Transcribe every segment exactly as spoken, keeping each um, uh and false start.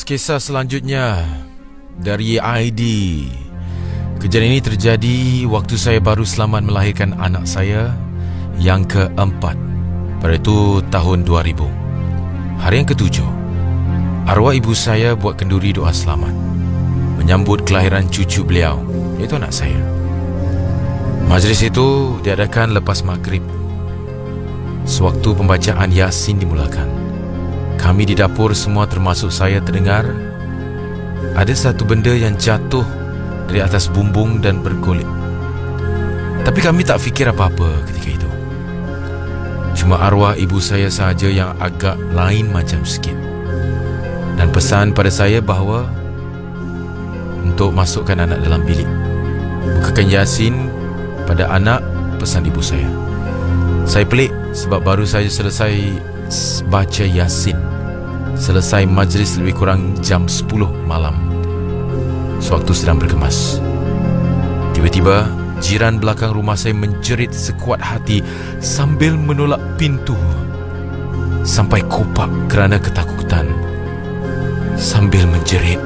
kisah selanjutnya dari I D. Kejadian ini terjadi waktu saya baru selamat melahirkan anak saya yang keempat. Pada itu tahun dua ribu. Hari yang ketujuh, arwah ibu saya buat kenduri doa selamat menyambut kelahiran cucu beliau, iaitu anak saya. Majlis itu diadakan lepas maghrib. Sewaktu pembacaan Yasin dimulakan, kami di dapur semua termasuk saya terdengar ada satu benda yang jatuh dari atas bumbung dan bergolek. Tapi kami tak fikir apa-apa ketika itu. Cuma arwah ibu saya sahaja yang agak lain macam sikit, dan pesan pada saya bahawa untuk masukkan anak dalam bilik, bukakan Yasin pada anak, pesan ibu saya. Saya pelik sebab baru saja selesai baca Yasin. Selesai majlis lebih kurang jam sepuluh malam, sewaktu sedang berkemas. Tiba-tiba jiran belakang rumah saya menjerit sekuat hati sambil menolak pintu, sampai kopak kerana ketakutan. Sambil menjerit,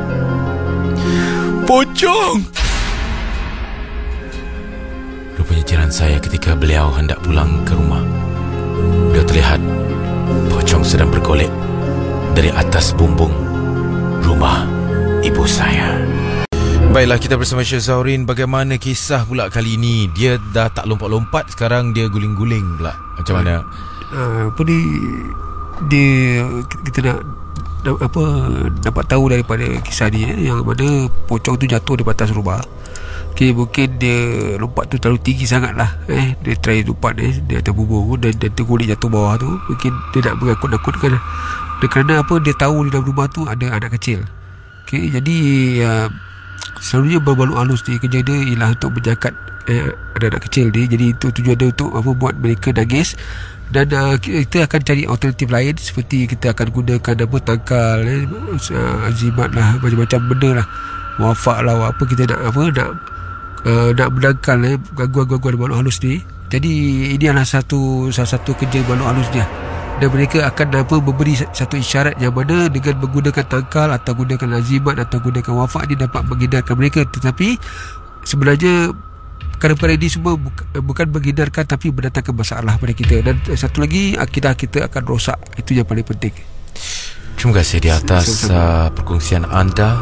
"Pocong!" Rupanya jiran saya ketika beliau hendak pulang ke rumah. Beliau terlihat pocong sedang bergolek dari atas bumbung rumah ibu saya. Baiklah, kita bersama Syed Zaurin. Bagaimana kisah pula kali ini? Dia dah tak lompat-lompat, sekarang dia guling-guling pula. Macam mana? Uh, apa ni, dia kita nak, nak apa dapat tahu daripada kisah ni eh, yang mana pocong tu jatuh di atas rumah. Okay, mungkin dia lompat tu terlalu tinggi sangat lah eh. Dia try lompat eh, dia atas bumbung dan, dan tergolek jatuh bawah tu. Mungkin dia nak mengakut-akutkan. Dan kerana apa, dia tahu di dalam rumah tu ada anak kecil. Okay, jadi uh, selalunya berbaluk halus ni, kerja dia ialah untuk menjakat eh, anak-anak kecil ni. Jadi itu tujuan dia untuk apa, buat mereka nangis. Dan uh, kita akan cari alternatif lain, seperti kita akan gunakan apa, tangkal eh, uh, azimat lah, macam-macam benda lah, wafak lah, apa kita nak apa nak uh, nak menangkal eh, gangguan-gangguan baluk halus ni. Jadi ini adalah satu salah satu kerja baluk halus dia. Dan mereka akan apa, memberi satu isyarat yang mana dengan menggunakan tangkal atau gunakan azimat atau gunakan wafak ni dapat menghindarkan mereka. Tetapi sebenarnya perkara-perkara ini semua bukan, bukan menghindarkan, tapi mendatangkan masalah pada kita. Dan satu lagi, akidah kita akan rosak. Itu yang paling penting. Terima kasih di atas uh, perkongsian anda.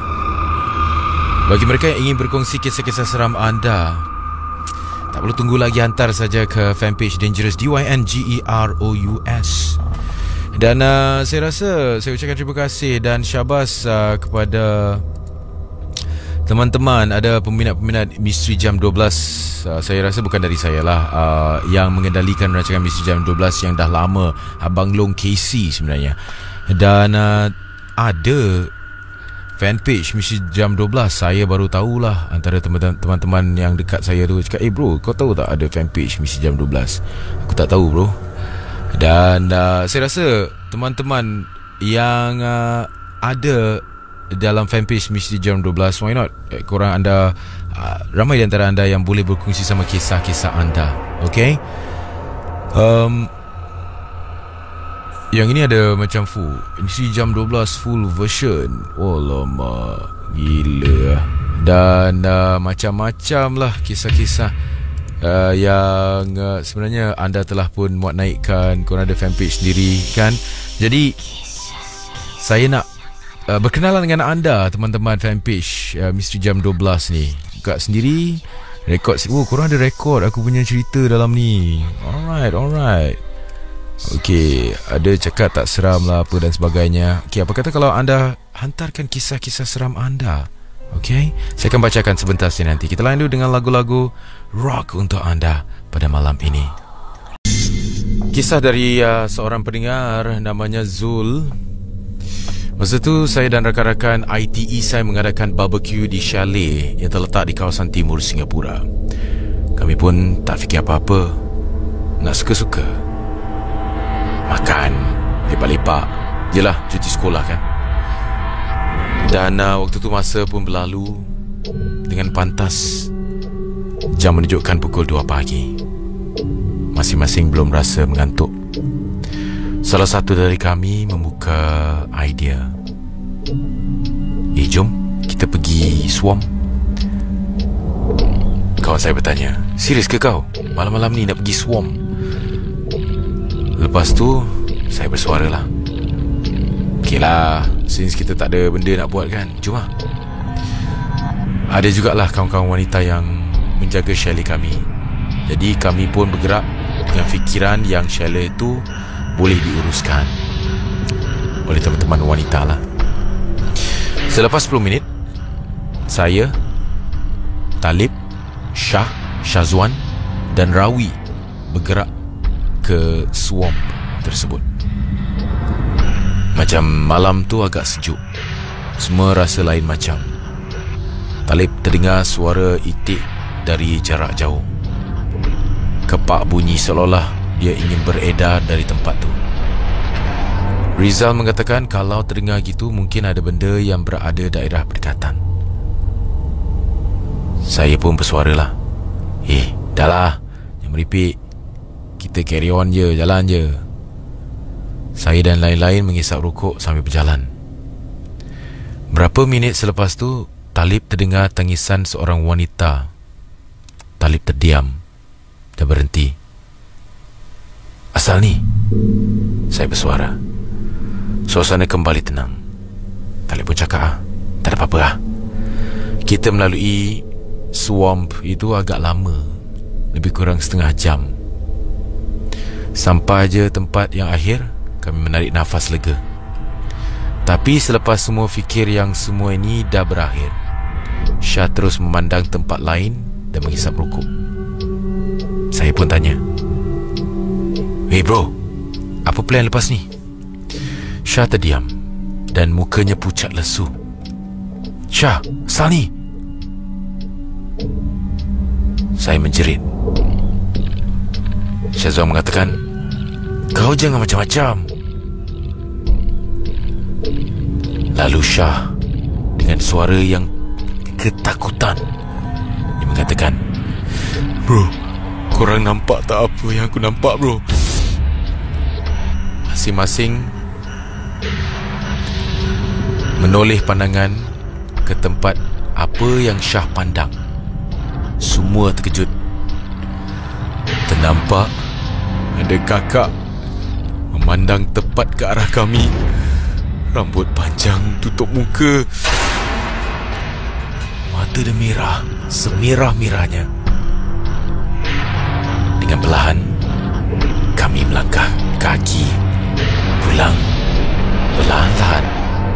Bagi mereka yang ingin berkongsi kisah-kisah seram anda, tak perlu tunggu lagi, hantar saja ke fanpage Dangerous, D Y N G E R O U S. Dan uh, saya rasa saya ucapkan terima kasih dan syabas uh, kepada teman-teman. Ada peminat-peminat Misteri Jam dua belas, uh, saya rasa bukan dari saya lah, uh, yang mengendalikan rancangan Misteri Jam dua belas yang dah lama, Abang Long Casey sebenarnya. Dan uh, ada fanpage Misteri Jam dua belas. Saya baru tahulah, antara teman-teman yang dekat saya tu cakap, "Eh bro, kau tahu tak ada fanpage Misteri Jam dua belas?" Aku tak tahu bro. Dan uh, saya rasa teman-teman yang uh, ada dalam fanpage Misteri Jam dua belas, why not eh, korang anda uh, ramai di antara anda yang boleh berkongsi sama kisah-kisah anda. Okay, um, yang ini ada macam full Misteri Jam dua belas full version. Oh lama, gila. Dan uh, macam-macam lah kisah-kisah uh, yang uh, sebenarnya anda telah pun muat naikkan. Korang ada fanpage sendiri kan. Jadi saya nak uh, berkenalan dengan anda, teman-teman fanpage uh, Misteri Jam dua belas ni. Buka sendiri, rekod. Oh, korang ada rekod aku punya cerita dalam ni. Alright, alright. Okey, ada cakap tak seram lah apa dan sebagainya. Okey, apa kata kalau anda hantarkan kisah-kisah seram anda? Okey, saya akan bacakan sebentar saja nanti. Kita lain dulu dengan lagu-lagu rock untuk anda pada malam ini. Kisah dari uh, seorang pendengar namanya Zul. Masa tu saya dan rakan-rakan I T E saya mengadakan barbecue di chalet yang terletak di kawasan timur Singapura. Kami pun tak fikir apa-apa, nak suka-suka makan, lepak-lepak jelah, cuti sekolah kan. Dan uh, waktu tu masa pun berlalu dengan pantas. Jam menunjukkan pukul dua pagi. Masing-masing belum rasa mengantuk. Salah satu dari kami membuka idea. kita pergi swam? Kawan saya bertanya, serius ke kau? Malam-malam ni nak pergi swam? Lepas tu saya bersuara lah, okey lah, since kita tak ada benda nak buat kan, jom lah. Ada jugalah kawan-kawan wanita yang menjaga chalet kami. Jadi kami pun bergerak dengan fikiran yang chalet itu boleh diuruskan oleh teman-teman wanita lah. Selepas sepuluh minit, saya, Talib, Shah, Syazwan dan Rawi bergerak ke swamp tersebut. Macam malam tu agak sejuk, semua rasa lain macam. Talib terdengar suara itik dari jarak jauh. Kepak bunyi seolah-olah dia ingin beredar dari tempat tu. Rizal mengatakan kalau terdengar gitu mungkin ada benda yang berada daerah berdekatan. Saya pun bersuara lah, Eh, dah lah, jangan meripik, kita carry on je, jalan je. Saya dan lain-lain mengisap rokok sambil berjalan. Berapa minit selepas tu, Talib terdengar tangisan seorang wanita. Talib terdiam dan berhenti. Asal ni? Saya bersuara. Suasana kembali tenang. Talib pun cakap, ah, tak ada apa-apa lah. Kita melalui swamp itu agak lama, lebih kurang setengah jam. Sampai je tempat yang akhir, kami menarik nafas lega. Tapi selepas semua fikir yang semua ini dah berakhir, Syah terus memandang tempat lain dan menghisap rokok. Saya pun tanya, "Hey bro, apa plan lepas ni?" Syah terdiam dan mukanya pucat lesu. "Syah, asal ni?" Saya menjerit. Syazwan mengatakan, "Kau jangan macam-macam." Lalu Syah dengan suara yang ketakutan, dia mengatakan, "Bro, korang nampak tak apa yang aku nampak bro?" Masing-masing menoleh pandangan ke tempat apa yang Syah pandang. Semua terkejut. Ternampak ada kakak memandang tepat ke arah kami. Rambut panjang tutup muka, mata dia merah, semerah-merahnya. Dengan perlahan kami melangkah kaki pulang perlahan-lahan.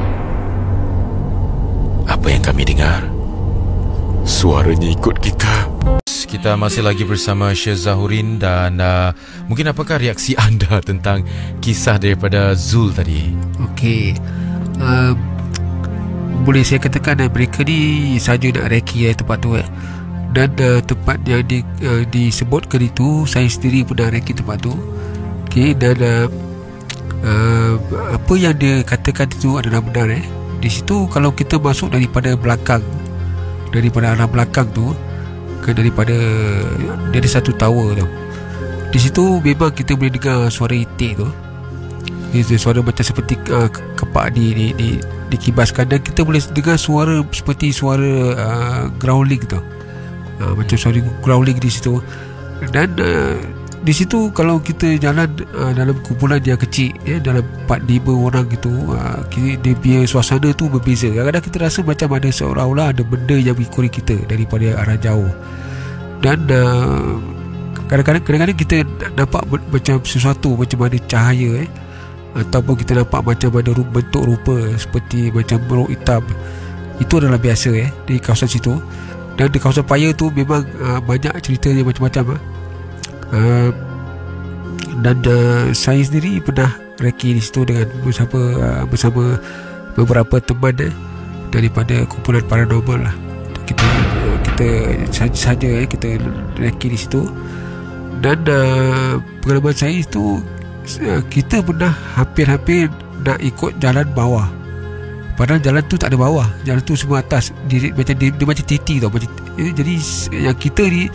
Apa yang kami dengar, suaranya ikut kita. Kita masih lagi bersama Syekh Zahurin. Dan uh, mungkin apakah reaksi anda tentang kisah daripada Zul tadi? Okey, uh, boleh saya katakan uh, mereka ni saja nak reki uh, tempat tu eh. Dan uh, tempat yang di, uh, disebutkan itu, saya sendiri pernah reki tempat tu. Okey, dan uh, uh, apa yang dia katakan itu adalah benar eh. Di situ kalau kita masuk daripada belakang, daripada arah belakang tu ke daripada, dia ada satu tower tu. Di situ memang kita boleh dengar suara itik tu. Itu suara macam seperti uh, kepak di, di, di, dikibaskan. Dan kita boleh dengar suara seperti suara uh, growling tu, uh, macam suara growling di situ. Dan uh, di situ kalau kita jalan uh, dalam kumpulan yang kecil ya, dalam empat lima orang gitu, uh, dia punya suasana tu berbeza. Kadang-kadang kita rasa macam ada seolah-olah ada benda yang mengikuti kita daripada arah jauh. Dan uh, kadang-kadang kadang-kadang kita nampak macam sesuatu, macam ada cahaya eh, ataupun kita nampak macam ada bentuk rupa seperti macam beruk hitam. Itu adalah biasa eh di kawasan situ. Dan di kawasan Paya tu memang uh, banyak cerita yang macam-macam eh. Uh, dan uh, saya sendiri pernah reki di situ dengan bersama uh, bersama beberapa teman eh, daripada kumpulan paranormal lah. Kita uh, kita saja-saja eh, kita reki di situ. Dan uh, pengalaman saya itu, uh, kita pernah hampir-hampir nak ikut jalan bawah, padahal jalan tu tak ada bawah, jalan tu semua atas. Dia, macam dia, dia macam titi tau, macam, eh, jadi yang kita ni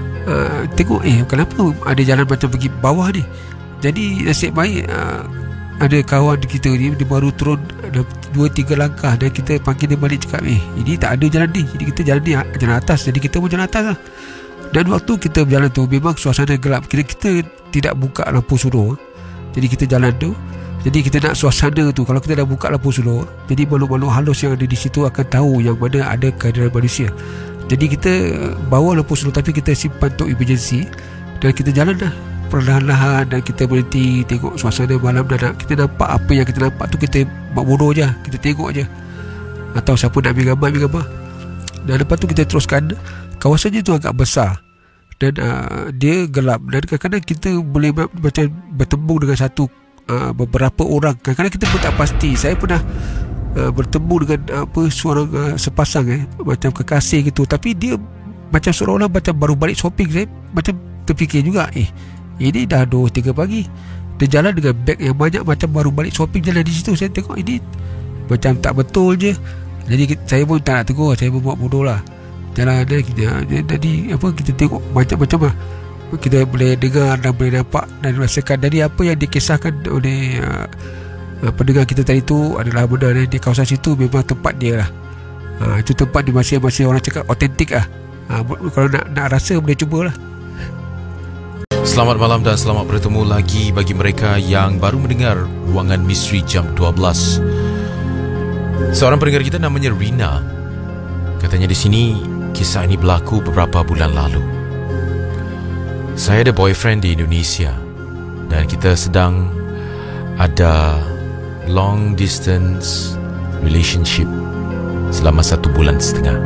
Uh, tengok eh kenapa ada jalan macam pergi bawah ni. Jadi nasib baik uh, ada kawan kita ni, dia baru turun dua tiga langkah dan kita panggil dia balik, cakap eh ini tak ada jalan ni, jadi kita jalan ni jalan atas, jadi kita pun jalan atas lah. Dan waktu kita berjalan tu memang suasana gelap, kita, kita tidak buka lampu suruh, jadi kita jalan tu, jadi kita nak suasana tu. Kalau kita dah buka lampu suruh, jadi makhluk-makhluk halus yang ada di situ akan tahu yang mana ada kehadiran manusia. Jadi kita bawa lampu suruh tapi kita simpan untuk emergency, dan kita jalan dah perlahan-lahan, dan kita berhenti tengok suasana malam. Dan kita nampak apa yang kita nampak tu, kita buat bodoh je, kita tengok je, atau siapa nak ambil gambar, ambil gambar. Dan lepas tu kita teruskan. Kawasannya tu agak besar dan uh, dia gelap, dan kadang-kadang kita boleh macam bertemu dengan satu uh, beberapa orang. Kadang-kadang kita pun tak pasti. Saya pernah uh, bertemu dengan uh, apa seorang uh, sepasang eh, macam kekasih gitu, tapi dia macam seolah-olah macam baru balik shopping. Saya macam terfikir juga, eh ini dah dua tiga pagi, dia jalan dengan beg yang banyak, macam baru balik shopping, jalan di situ. Saya tengok ini macam tak betul je. Jadi saya pun tak nak tegur, saya pun buat bodoh lah. Jalan ada kita, jadi apa, kita tengok macam-macam lah. Kita boleh dengar dan boleh nampak dan rasakan dari apa yang dikisahkan oleh uh, pendengar kita tadi tu adalah benar. Di kawasan situ memang tempat dia lah. uh, Itu tempat di masing-masing orang cakap otentik lah. uh, Kalau nak, nak rasa boleh cubalah. Selamat malam dan selamat bertemu lagi bagi mereka yang baru mendengar Ruangan Misteri Jam dua belas. Seorang pendengar kita namanya Rina. Katanya di sini kisah ini berlaku beberapa bulan lalu. Saya ada boyfriend di Indonesia dan kita sedang ada long distance relationship selama satu bulan setengah.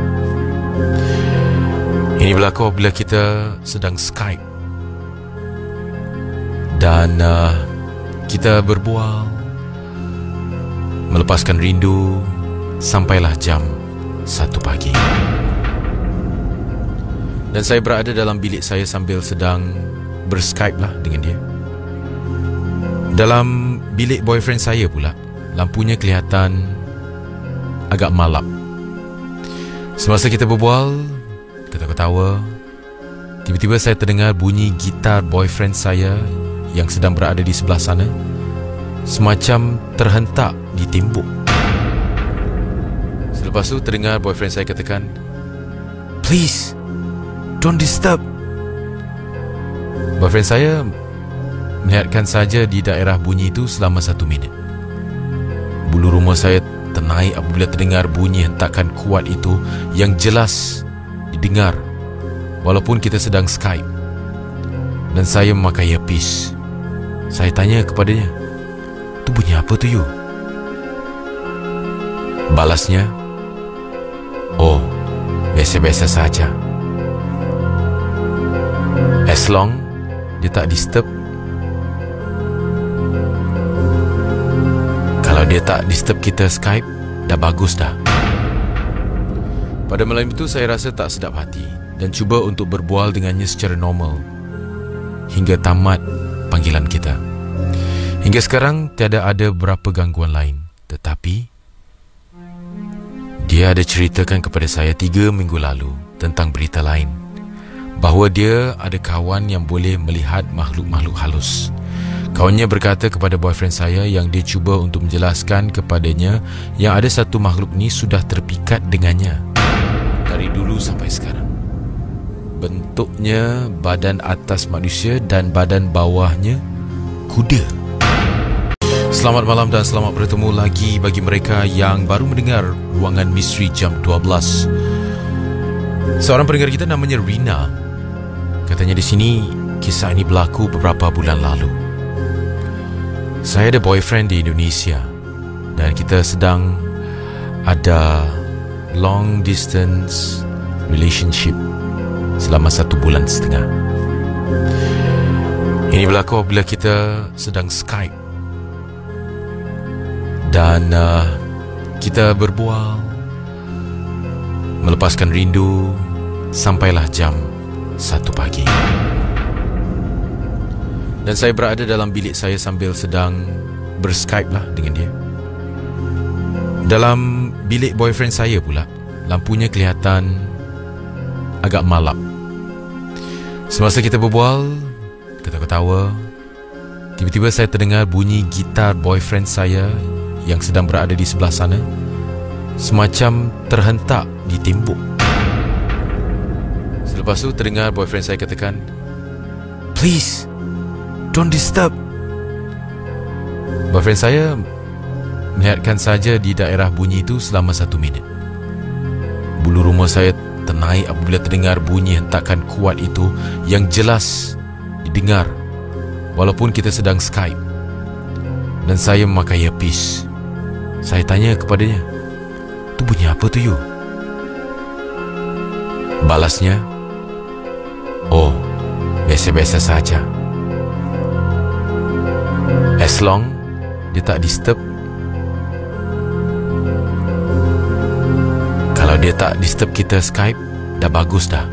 Ini berlaku apabila kita sedang Skype dan uh, kita berbual, melepaskan rindu sampailah jam satu pagi. Dan saya berada dalam bilik saya sambil sedang berskype lah dengan dia. Dalam bilik boyfriend saya pula, lampunya kelihatan agak malap. Semasa kita berbual, ketawa-ketawa, tiba-tiba saya terdengar bunyi gitar boyfriend saya yang sedang berada di sebelah sana semacam terhentak di tembok. Selepas tu terdengar boyfriend saya katakan, "Please, don't disturb." Boyfriend saya melihatkan saja di daerah bunyi itu selama satu minit. Bulu roma saya ternaik apabila terdengar bunyi hentakan kuat itu yang jelas didengar walaupun kita sedang Skype. Dan saya memakai earpiece. Saya tanya kepadanya, "Tu bunyi apa tu, you?" Balasnya, "Oh, biasa-biasa saja. As long dia tak disturb." Kalau dia tak disturb kita Skype, dah bagus dah. Pada malam itu saya rasa tak sedap hati dan cuba untuk berbual dengannya secara normal hingga tamat panggilan kita. Hingga sekarang tiada ada berapa gangguan lain. Tetapi dia ada ceritakan kepada saya tiga minggu lalu tentang berita lain, bahawa dia ada kawan yang boleh melihat makhluk-makhluk halus. Kawannya berkata kepada boyfriend saya yang dia cuba untuk menjelaskan kepadanya yang ada satu makhluk ni sudah terpikat dengannya dari dulu sampai sekarang. Bentuknya badan atas manusia dan badan bawahnya kuda. Selamat malam dan selamat bertemu lagi bagi mereka yang baru mendengar Ruangan Misteri Jam dua belas. Seorang pendengar kita namanya Rina. Katanya di sini kisah ini berlaku beberapa bulan lalu. Saya ada boyfriend di Indonesia dan kita sedang ada long distance relationship selama satu bulan setengah. Ini berlaku apabila kita sedang Skype dan uh, kita berbual, melepaskan rindu sampailah jam satu pagi. Dan saya berada dalam bilik saya sambil sedang berskype lah dengan dia. Dalam bilik boyfriend saya pula, lampunya kelihatan agak malap. Semasa kita berbual, ketawa-ketawa, tiba-tiba saya terdengar bunyi gitar boyfriend saya yang sedang berada di sebelah sana semacam terhentak di tembok. Selepas tu terdengar boyfriend saya katakan, "Please, don't disturb." Boyfriend saya melihatkan saja di daerah bunyi itu selama satu minit. Bulu roma saya ternaik apabila terdengar bunyi hentakan kuat itu yang jelas didengar walaupun kita sedang Skype. Dan saya memakai earpiece. Saya tanya kepadanya, "Tu bunyi apa tu, you?" Balasnya, "Oh, biasa-biasa saja. As long dia tak disturb. Kalau dia tak disturb kita Skype, dah bagus dah."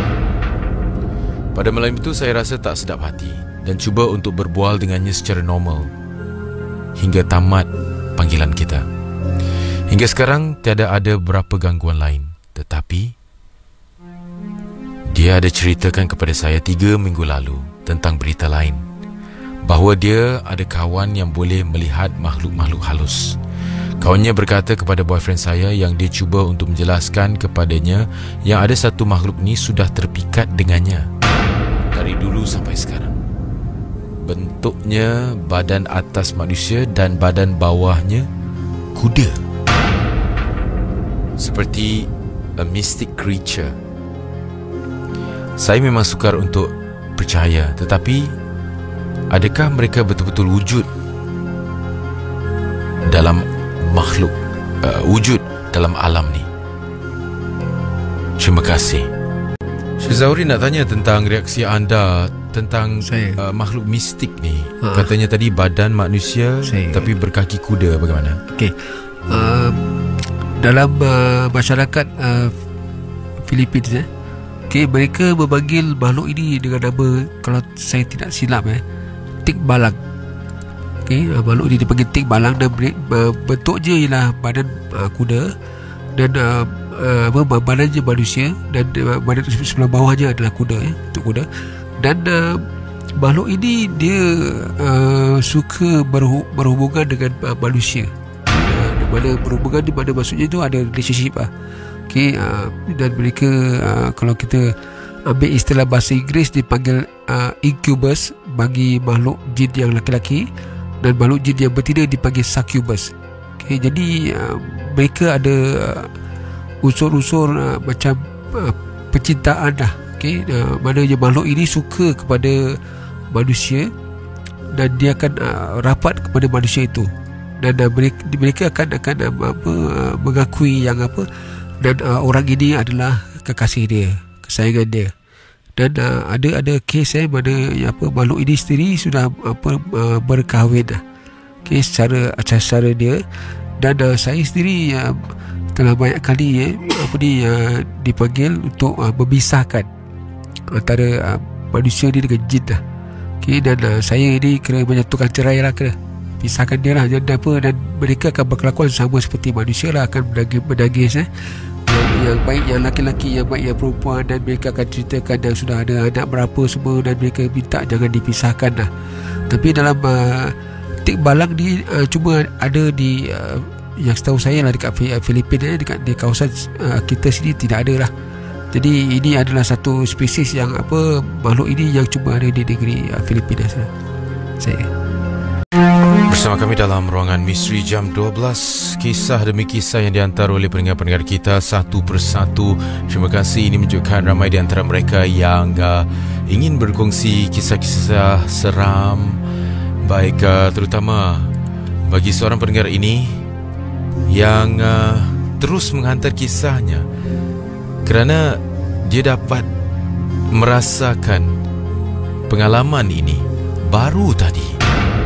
Pada malam itu saya rasa tak sedap hati dan cuba untuk berbual dengannya secara normal hingga tamat panggilan kita. Hingga sekarang tiada ada berapa gangguan lain. Tetapi dia ada ceritakan kepada saya tiga minggu lalu tentang berita lain, bahawa dia ada kawan yang boleh melihat makhluk-makhluk halus. Kawannya berkata kepada boyfriend saya yang dia cuba untuk menjelaskan kepadanya yang ada satu makhluk ni sudah terpikat dengannya dari dulu sampai sekarang. Bentuknya badan atas manusia dan badan bawahnya kuda. Seperti a mystic creature. Saya memang sukar untuk percaya, tetapi adakah mereka betul-betul wujud dalam makhluk, uh, wujud dalam alam ni? Terima kasih. Syed Zauri nak tanya tentang reaksi anda tentang uh, makhluk mistik ni. Ha. Katanya tadi badan manusia saya. Tapi berkaki kuda, bagaimana? Okey. Uh, dalam uh, masyarakat uh, Filipina, eh, okay, mereka memanggil makhluk ini dengan nama, kalau saya tidak silap, eh, Tik Balang. Okay, uh, makhluk ini dipanggil Tik Balang dan uh, bentuknya ialah badan uh, kuda dan uh, uh, badannya manusia dan uh, badan sebelah bawahnya adalah kuda, eh, bentuk kuda. Dan uh, makhluk ini dia uh, suka berhu- berhubungan dengan uh, manusia. Uh, di mana berhubungan di mana maksudnya itu ada relationship lah. Okay, uh, dan mereka uh, kalau kita ambil istilah bahasa Inggeris dipanggil uh, incubus bagi makhluk jin yang lelaki, dan makhluk jin yang betina dipanggil succubus. Okay, jadi uh, mereka ada uh, unsur-unsur uh, macam uh, percintaan dah. Okay, uh, mananya makhluk ini suka kepada manusia dan dia akan uh, rapat kepada manusia itu, dan uh, mereka, mereka akan akan uh, apa, uh, mengakui yang apa, dan uh, orang ini adalah kekasih dia, kesayangan dia. Dan uh, ada ada kes eh mana yang apa makhluk ini sendiri sudah apa uh, berkahwin dah. Okay, secara secara dia, dan uh, saya sendiri uh, telah banyak kali eh apa ni uh, dipanggil untuk uh, memisahkan antara uh, manusia ni dengan jin dah. Okay, dan uh, saya ini kena menyatukan cerai lah, kena pisahkan dia lah. Dan apa, dan mereka akan berkelakuan sama seperti manusia lah, akan menagih, menagih eh yang, yang baik yang laki-laki, yang baik yang perempuan, dan mereka akan ceritakan yang sudah ada anak berapa semua, dan mereka minta jangan dipisahkan lah. Tapi dalam uh, Tik Balang ni uh, cuma ada di uh, yang setahu saya lah dekat Filipina, eh, dekat di kawasan uh, kita sini tidak ada lah. Jadi ini adalah satu spesies yang apa makhluk ini yang cuma ada di negeri uh, Filipina saja. Saya bersama kami dalam ruangan misteri jam dua belas, kisah demi kisah yang dihantar oleh pendengar-pendengar kita satu persatu. Terima kasih, ini menunjukkan ramai di antara mereka yang uh, ingin berkongsi kisah-kisah seram, baik uh, terutama bagi seorang pendengar ini yang uh, terus menghantar kisahnya kerana dia dapat merasakan pengalaman ini baru tadi.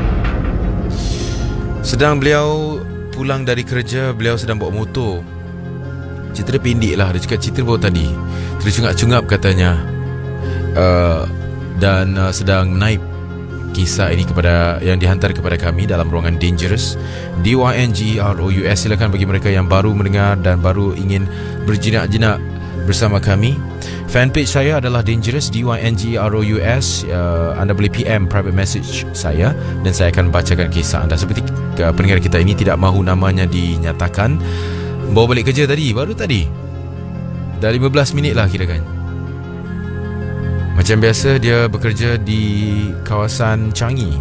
Sedang beliau pulang dari kerja, beliau sedang bawa motor. Cerita dia pendek lah, dia cakap cerita baru tadi tercungap-cungap katanya, uh, dan uh, sedang menaip kisah ini kepada yang dihantar kepada kami dalam ruangan Dangerous, D Y N G E R O U S. Silakan bagi mereka yang baru mendengar dan baru ingin berjinak-jinak bersama kami. Fanpage saya adalah Dangerous, D Y N G R O U S. uh, Anda boleh P M private message saya dan saya akan bacakan kisah anda. Seperti uh, pendengar kita ini tidak mahu namanya dinyatakan, bawa balik kerja tadi, baru tadi, dah lima belas minit lah kira kan. Macam biasa dia bekerja di kawasan Changi.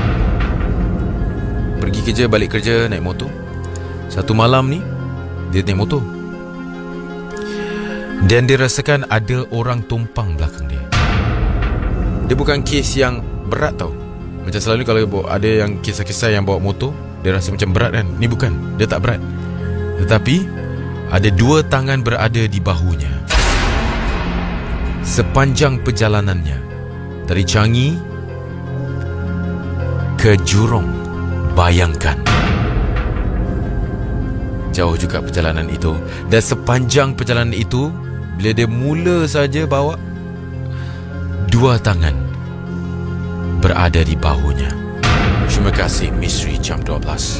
Pergi kerja, balik kerja naik motor. Satu malam ni dia naik motor dan dia rasakan ada orang tumpang belakang dia. Dia bukan kes yang berat tau. Macam selalu kalau ada yang kisah-kisah yang bawa motor, dia rasa macam berat kan. Ni bukan, dia tak berat. Tetapi ada dua tangan berada di bahunya sepanjang perjalanannya dari Changi ke Jurong. Bayangkan, jauh juga perjalanan itu. Dan sepanjang perjalanan itu, bila dia mula saja bawa, dua tangan berada di bahunya. Terima kasih Misteri Jam dua belas.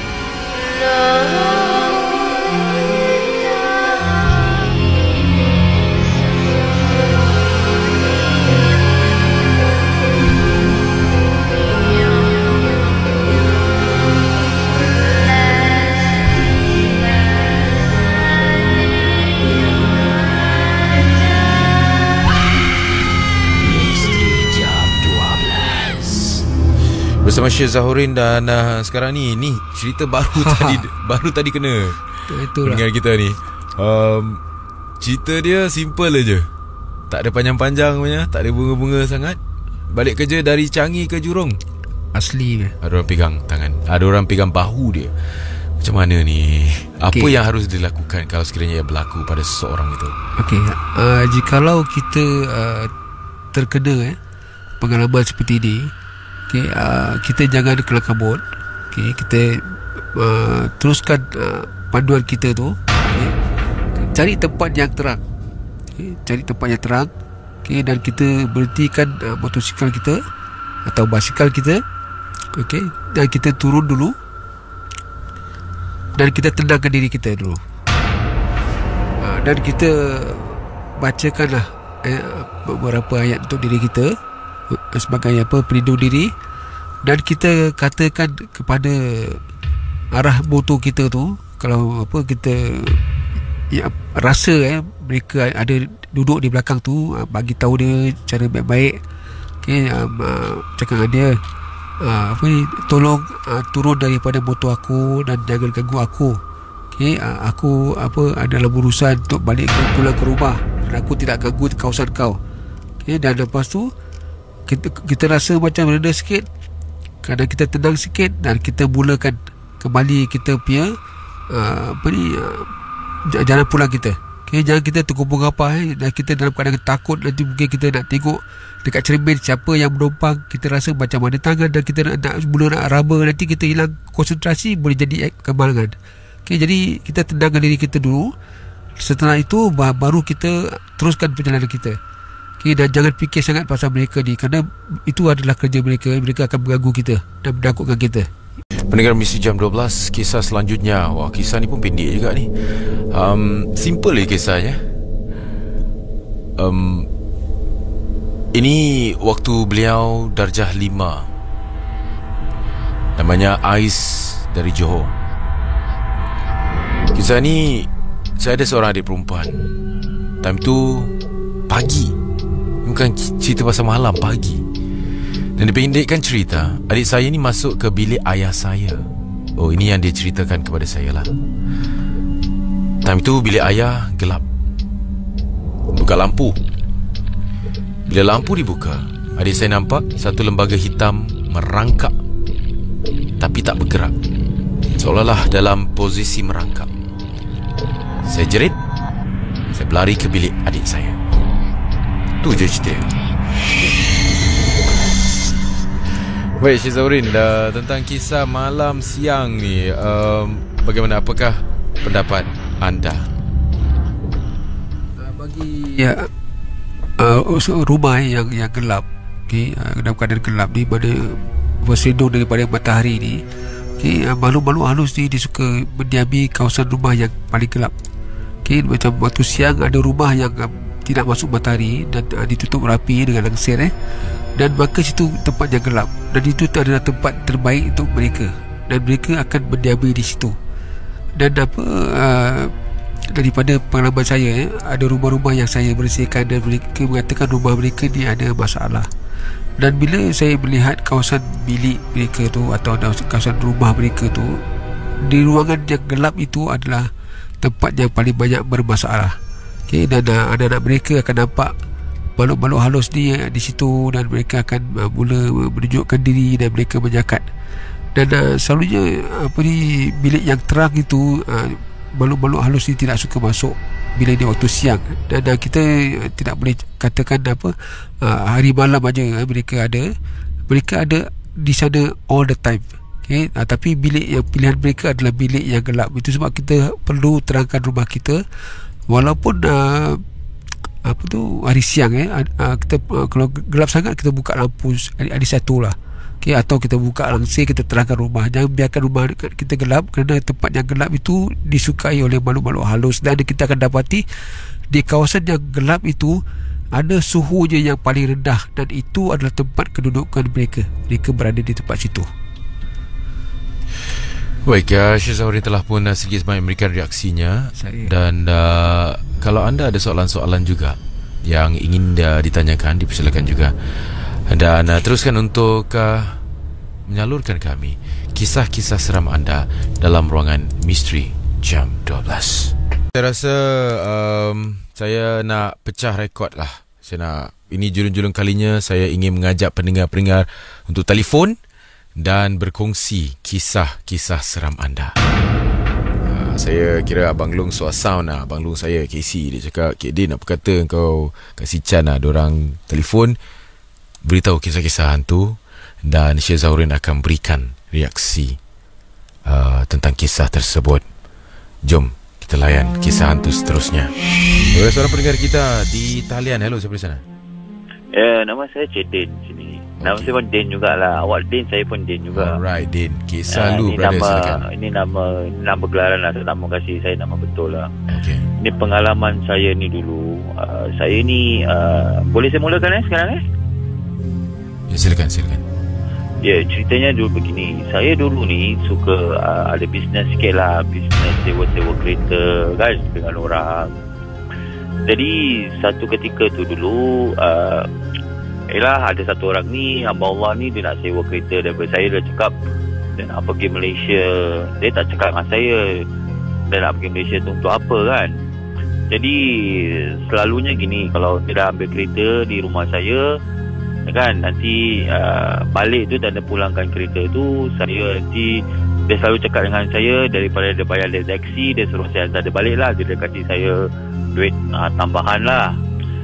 Bersama Syed Zahurin dan uh, sekarang ni ni cerita baru tadi baru tadi kena pendengar kita ni. Um, cerita dia simple aja. Tak ada panjang-panjang punya, tak ada bunga-bunga sangat. Balik kerja dari Changi ke Jurong. Asli ke? Ada orang pegang tangan, ada orang pegang bahu dia. Macam mana ni? Apa okay. yang harus dilakukan kalau sekiranya ia berlaku pada seseorang itu? Okey, uh, jikalau kita uh, terkena eh, pengalaman seperti ini, okay, uh, kita jangan kelam kabut. Okay, kita uh, teruskan uh, panduan kita tu. Okay, cari tempat yang terang. Okay, cari tempat yang terang. Okay, dan kita berhentikan uh, motosikal kita atau basikal kita. Okay, dan kita turun dulu dan kita tenangkan diri kita dulu. uh, Dan kita bacakanlah eh, beberapa ayat untuk diri kita sebagai apa, pelindung diri. Dan kita katakan kepada arah motor kita tu, kalau apa kita ya, rasa eh, mereka ada duduk di belakang tu, bagi tahu dia cara baik-baik. Okay, um, uh, cakap dengan dia, uh, apa ni, tolong uh, turun daripada motor aku dan jangan ganggu aku. Okay, uh, aku apa adalah urusan untuk balik ke, pulang ke rumah, dan aku tidak ganggu kawasan kau. Okay, dan lepas tu kita, kita rasa macam reda sikit, kadang kita tenang sikit dan kita mulakan kembali kita punya uh, apa ni uh, jalan pulang kita. Okay, jangan kita terkumpul apa eh, dan kita dalam keadaan takut. Nanti mungkin kita nak tengok dekat cermin siapa yang menumpang, kita rasa macam mana tangan dan kita nak, nak mula nak raba, nanti kita hilang konsentrasi, boleh jadi kemalangan. Okay, jadi kita tenangkan diri kita dulu. Setelah itu baru kita teruskan perjalanan kita. Okay, dan jangan fikir sangat pasal mereka ni, kerana itu adalah kerja mereka. Mereka akan mengganggu kita dan menakutkan kita. Pendengar Misteri Jam dua belas, kisah selanjutnya. Wah, kisah ni pun pendek juga ni. um, Simple je kisahnya. um, Ini waktu beliau darjah lima. Namanya Ais dari Johor. Kisah ni, saya ada seorang adik perempuan. Time tu pagi, bukan cerita pasal malam, pagi. Dan dipendekkan cerita, adik saya ni masuk ke bilik ayah saya. Oh, ini yang dia ceritakan kepada saya lah. Time tu bilik ayah gelap. Buka lampu. Bila lampu dibuka, adik saya nampak satu lembaga hitam merangkak tapi tak bergerak, seolah-olah dalam posisi merangkak. Saya jerit. Saya berlari ke bilik adik saya. Tu je cerita. Baik, Syed Zahurin, dah tentang kisah malam siang ni, um, bagaimana, apakah pendapat anda? Bagi ya, uh, rumah yang yang gelap, okay, uh, dalam keadaan gelap ni, mana berselindung daripada matahari ni, okay, uh, makhluk-makhluk halus ni dia suka mendiami kawasan rumah yang paling gelap. Okay, macam waktu siang ada rumah yang uh, tidak masuk matahari dan uh, ditutup rapi dengan langsir eh. Dan maka situ tempat yang gelap, dan itu adalah tempat terbaik untuk mereka, dan mereka akan mendiami di situ. Dan apa uh, daripada pengalaman saya eh, ada rumah-rumah yang saya bersihkan dan mereka mengatakan rumah mereka ni ada masalah. Dan bila saya melihat kawasan bilik mereka tu atau kawasan rumah mereka tu, di ruangan yang gelap itu adalah tempat yang paling banyak bermasalah. Okay, dan uh, anak-anak mereka akan nampak makhluk-makhluk halus ni uh, di situ, dan mereka akan uh, mula menunjukkan diri dan mereka menyakat. Dan uh, selalunya apa ni, bilik yang terang itu uh, makhluk-makhluk halus ni tidak suka masuk bila dia waktu siang. Dan uh, kita uh, tidak boleh katakan apa uh, hari malam aja uh, mereka ada mereka ada di sana all the time. Okay, uh, tapi bilik yang pilihan mereka adalah bilik yang gelap. Itu sebab kita perlu terangkan rumah kita walaupun uh, apa tu hari siang eh uh, kita uh, kalau gelap sangat kita buka lampu ada satu lah. Okay, atau kita buka langsir, kita terangkan rumah. Jangan biarkan rumah kita gelap, kerana tempat yang gelap itu disukai oleh makhluk-makhluk halus. Dan kita akan dapati di kawasan yang gelap itu ada suhunya yang paling rendah, dan itu adalah tempat kedudukan mereka. Mereka berada di tempat situ. Baik, uh, Syed Zahrin telah pun uh, sedikit sebanyak memberikan reaksinya. Saya. Dan uh, kalau anda ada soalan-soalan juga yang ingin uh, ditanyakan, dipersilakan juga. Dan uh, teruskan untuk uh, menyalurkan kami kisah-kisah seram anda dalam ruangan misteri jam dua belas. Saya rasa um, saya nak pecah rekod lah. Saya nak, ini julung-julung kalinya saya ingin mengajak pendengar-pendengar untuk telefon dan berkongsi kisah-kisah seram anda. Uh, saya kira Abang Long suara sound lah. Abang Long saya, K C, dia cakap, Kek Din, apa kata kau kasih Chan lah, diorang telefon beritahu kisah-kisah hantu, dan Syed Zahrin akan berikan reaksi uh, tentang kisah tersebut. Jom kita layan kisah hantu seterusnya. Ada seorang pendengar kita di talian. Hello, siapa di sana? Ya, nama saya Cik Din sini. Nama okay. Saya pun Din jugalah. Awak Din, saya pun Din juga. Alright, Din. Kisah uh, lu, brother, nama, silakan. Ini nama ini nama gelaran lah. Tak nama kasih saya nama betul lah. Okay. Ini pengalaman saya ni dulu. Uh, saya ni, uh, boleh saya mulakan eh sekarang eh? Ya, silakan, silakan. Ya, ceritanya dulu begini. Saya dulu ni suka uh, ada bisnes sikit lah. Bisnes sewa-sewa kereta kan dengan orang. Jadi satu ketika tu dulu uh, Yelah, ada satu orang ni, hamba Allah ni, dia nak sewa kereta daripada saya. Dia cakap dia nak pergi Malaysia. Dia tak cakap dengan saya dia nak pergi Malaysia tu untuk apa kan. Jadi selalunya gini, kalau dia dah ambil kereta di rumah saya kan, nanti uh, balik tu dan dia pulangkan kereta tu, saya nanti dia selalu cakap dengan saya, daripada dia bayar dia taksi, dia suruh saya hantar dia balik lah. Dia kasih saya duit uh, tambahan lah.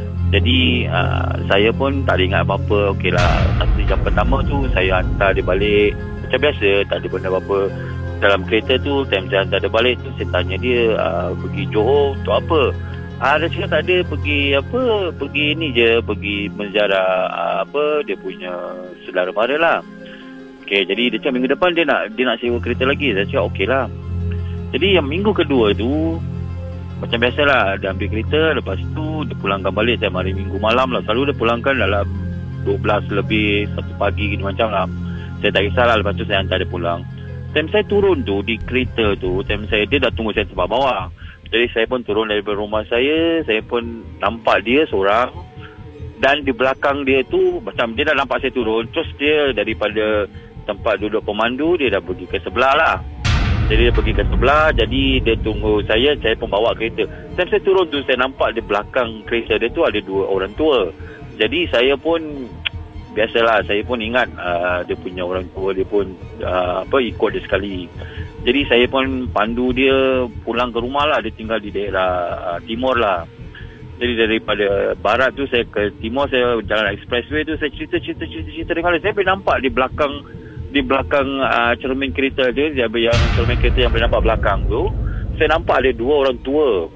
Jadi uh, saya pun tak ada ingat apa-apa. Okey lah, satu jam pertama tu saya hantar dia balik macam biasa, tak ada benda apa-apa. Dalam kereta tu, time saya hantar dia balik tu, saya tanya dia, uh, pergi Johor untuk apa? Ah, dia cakap tak ada, pergi apa, pergi ni je, pergi menziarah uh, apa, dia punya saudara mara lah. Okey, jadi dia cakap minggu depan dia nak dia nak sewa kereta lagi. Saya cakap okey lah. Jadi yang minggu kedua tu macam biasalah, dia ambil kereta, lepas tu dia pulangkan balik time hari Minggu malam lah. Selalu dia pulangkan dalam dua belas lebih, satu pagi gitu macam lah. Saya tak kisahlah, lepas tu saya hantar dia pulang. Time saya turun tu di kereta tu, time saya, dia dah tunggu saya tempat bawah. Jadi saya pun turun dari rumah saya, saya pun nampak dia seorang. Dan di belakang dia tu, macam dia dah nampak saya turun, terus dia daripada tempat duduk pemandu, dia dah pergi ke sebelah lah. Jadi dia pergi ke sebelah, jadi dia tunggu saya, saya pun bawa kereta. Dan saya turun tu, saya nampak di belakang kereta dia tu ada dua orang tua. Jadi saya pun, biasalah, saya pun ingat uh, dia punya orang tua, dia pun uh, apa ikut dia sekali. Jadi saya pun pandu dia pulang ke rumah lah, dia tinggal di daerah uh, timur lah. Jadi daripada barat tu, saya ke timur, saya jalan expressway tu, saya cerita-cerita-cerita dengan dia. Saya boleh nampak di belakang di belakang uh, cermin kereta dia, dia yang cermin kereta yang boleh nampak belakang tu, saya nampak ada dua orang tua.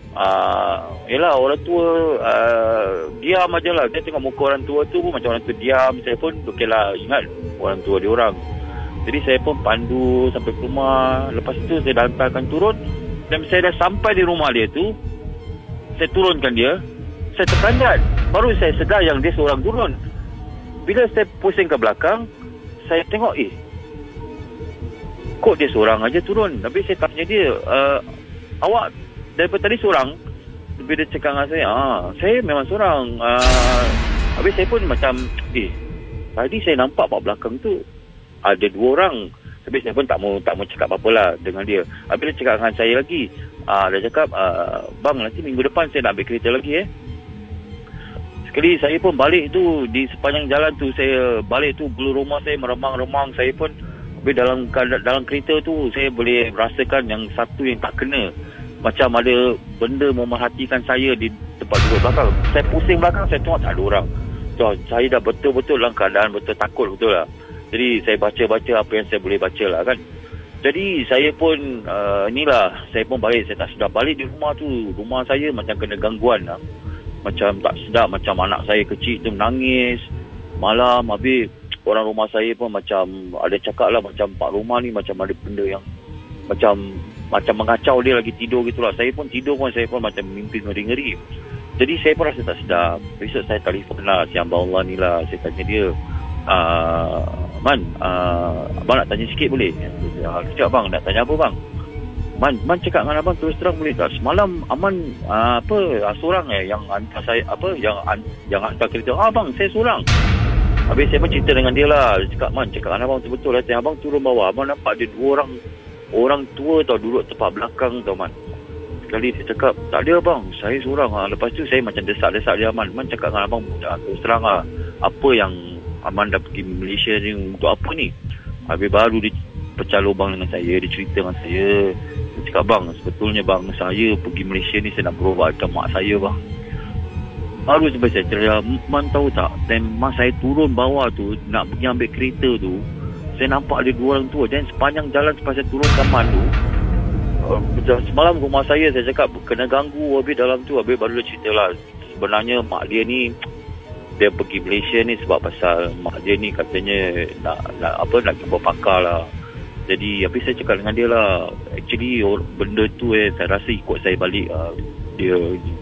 Uh, yelah, orang tua uh, diam aja lah. Dia tengok muka orang tua tu pun macam orang tu diam. Saya pun okey lah, ingat orang tua dia orang. Jadi saya pun pandu sampai ke rumah. Lepas tu saya dah hantarkan turun. Dan saya dah sampai di rumah dia tu, saya turunkan dia. Saya terperanjat. Baru saya sedar yang dia seorang turun. Bila saya pusing ke belakang, saya tengok, eh, kok dia seorang aja turun. Tapi saya tanya dia, uh, awak daripada tadi seorang? Bila dia cakap dengan saya, ah, saya memang seorang. Uh, habis saya pun macam, eh, tadi saya nampak kat belakang tu ada dua orang. Habis saya pun tak mau tak mau cakap apa-apa lah dengan dia. Habis dia cakap dengan saya lagi, ah, dia cakap, ah, bang, nanti minggu depan saya nak ambil kereta lagi eh. Sekali saya pun balik tu, di sepanjang jalan tu, saya balik tu, bulu rumah saya meremang-remang. Saya pun, habis dalam dalam kereta tu, saya boleh rasakan yang satu yang tak kena. Macam ada benda memerhatikan saya di tempat duduk belakang. Saya pusing belakang, saya tengok tak ada orang. So, saya dah betul-betul dalam keadaan betul takut betul lah. Jadi saya baca-baca apa yang saya boleh baca lah kan. Jadi saya pun uh, inilah, saya pun balik, saya tak sedar. Balik di rumah tu, rumah saya macam kena gangguan lah. Macam tak sedar, macam anak saya kecil tu menangis. Malam habis orang rumah saya pun macam ada cakap lah, macam pak rumah ni macam ada benda yang macam macam mengacau dia lagi tidur gitulah. Saya pun tidur pun, saya pun macam mimpi ngeri-ngeri. Jadi saya pun rasa tak sedar. Besok saya telefon lah si hamba Allah ni lah. Saya tanya dia, uh, Man, uh, abang nak tanya sikit boleh? Dia cakap, bang, nak tanya apa bang? Man, Man cakap dengan abang terus terang boleh tak? Semalam Aman uh, apa uh, seorang eh yang hantar saya apa yang yang hantar kereta. Ah bang, saya seorang. Habis saya pun cerita dengan dia lah. Dia cakap, Man, cakap dengan abang betul-betul lah. Abang turun bawah, abang nampak ada dua orang orang tua tau duduk tempat belakang tau Man. Sekali dia cakap, tak ada bang, saya seorang ha. Lepas tu saya macam desak-desak dia, Man, Man cakap dengan abang terus terang lah, apa yang Aman dah pergi Malaysia ni untuk apa ni? Habis baru dia pecah lubang dengan saya, dia cerita dengan saya. Dia cakap, bang, sebetulnya bang, saya pergi Malaysia ni saya nak berobatkan mak saya bang. Baru sampai saya cerita, Man tahu tak, time mas saya turun bawah tu nak pergi ambil kereta tu, saya nampak ada dua orang tua. Dan sepanjang jalan selepas saya turun kaman tu, uh, semalam rumah saya, saya cakap kena ganggu habis dalam tu. Habis baru dia cerita lah, sebenarnya mak dia ni, dia pergi Malaysia ni sebab pasal mak dia ni katanya nak, nak apa nak jumpa pakar lah. Jadi habis saya cakap dengan dia lah, actually benda tu eh saya rasa ikut saya balik uh, dia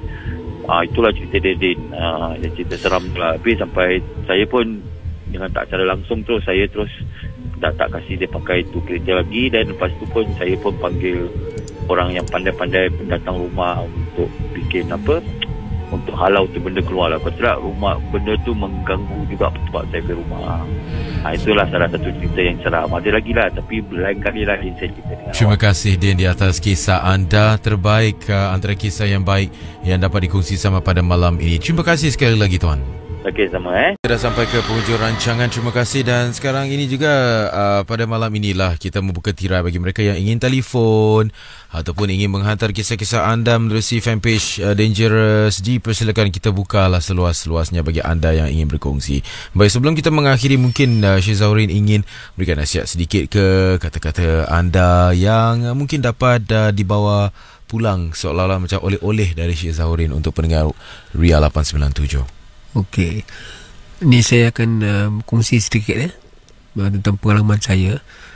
uh, itulah cerita dia Din, uh, dia cerita seram lah. Habis sampai saya pun dengan tak secara langsung terus saya terus dah tak kasih dia pakai tu kereta lagi. Dan lepas tu pun saya pun panggil orang yang pandai-pandai pendatang rumah untuk bikin apa, untuk halau tu benda keluar lah. Kalau tidak rumah benda tu mengganggu juga tempat saya ke rumah. Ha, itulah salah satu cerita yang seram. Ada lagi lah, tapi lain kali lah saya cerita dengan Terima awak. kasih Din di atas kisah anda terbaik, uh, antara kisah yang baik yang dapat dikongsi sama pada malam ini. Terima kasih sekali lagi tuan. Okey, sama eh. Kita dah sampai ke penghujung rancangan. Terima kasih. Dan sekarang ini juga uh, pada malam inilah kita membuka tirai bagi mereka yang ingin telefon ataupun ingin menghantar kisah-kisah anda menerusi fanpage uh, Dangerous. Dipersilakan, kita bukalah seluas-luasnya bagi anda yang ingin berkongsi. Baik, sebelum kita mengakhiri, mungkin uh, Syed Zaurin ingin berikan nasihat sedikit ke kata-kata anda yang uh, mungkin dapat uh, dibawa pulang seolah-olah macam oleh-oleh dari Syed Zaurin untuk pendengar Ria lapan sembilan tujuh. Okey, ni saya akan uh, kongsi sedikit eh, tentang pengalaman saya.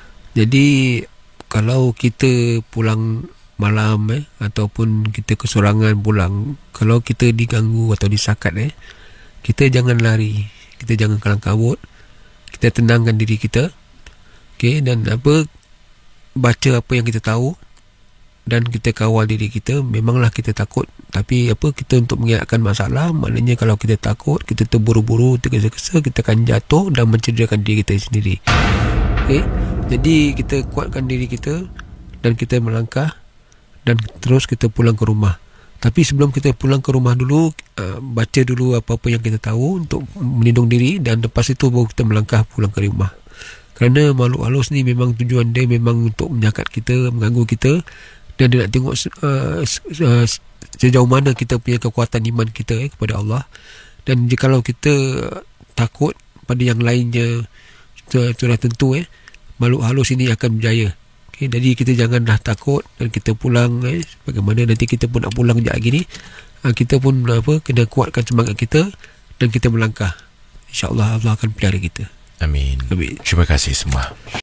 Jadi kalau kita pulang malam eh, ataupun kita kesorangan pulang, kalau kita diganggu atau disakat eh, kita jangan lari, kita jangan kalang kabut, kita tenangkan diri kita. Okey, dan apa, baca apa yang kita tahu dan kita kawal diri kita. Memanglah kita takut, tapi apa, kita untuk mengelakkan masalah, maknanya kalau kita takut, kita terburu-buru, tergesa-gesa, kita akan jatuh dan mencederakan diri kita sendiri. Okey, jadi kita kuatkan diri kita dan kita melangkah dan terus kita pulang ke rumah. Tapi sebelum kita pulang ke rumah dulu, uh, baca dulu apa-apa yang kita tahu untuk melindung diri, dan lepas itu baru kita melangkah pulang ke rumah. Kerana makhluk halus ni memang tujuan dia memang untuk menyakat kita, mengganggu kita, dan dia nak tengok uh, uh, sejauh mana kita punya kekuatan iman kita eh, kepada Allah. Dan jikalau kita takut pada yang lainnya, sudah tentu eh, makhluk halus ini akan berjaya. Okay, jadi kita janganlah takut dan kita pulang eh, bagaimana nanti kita pun nak pulang sekejap lagi ni, uh, kita pun apa, kena kuatkan semangat kita dan kita melangkah. InsyaAllah Allah akan pelihara kita. Amin. Amin. Terima kasih semua.